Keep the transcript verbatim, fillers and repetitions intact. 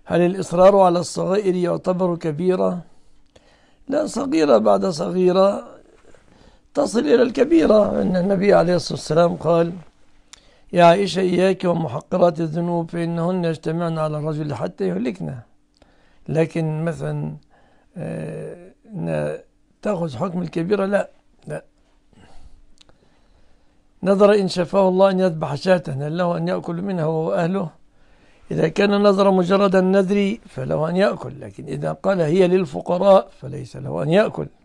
هل الإصرار على الصغائر يعتبر كبيرة؟ لا، صغيرة بعد صغيرة تصل إلى الكبيرة. أن النبي عليه الصلاة والسلام قال: يا عائشة إياك ومحقرات الذنوب فإنهن يجتمعن على الرجل حتى يهلكنا. لكن مثلا آه تأخذ حكم الكبيرة، لا لا. نظر إن شفاه الله أن يذبح شاة هل له أن يأكل منها وهو أهله؟ إذا كان نظر مجرد النذر فله أن يأكل، لكن إذا قال هي للفقراء فليس له أن يأكل.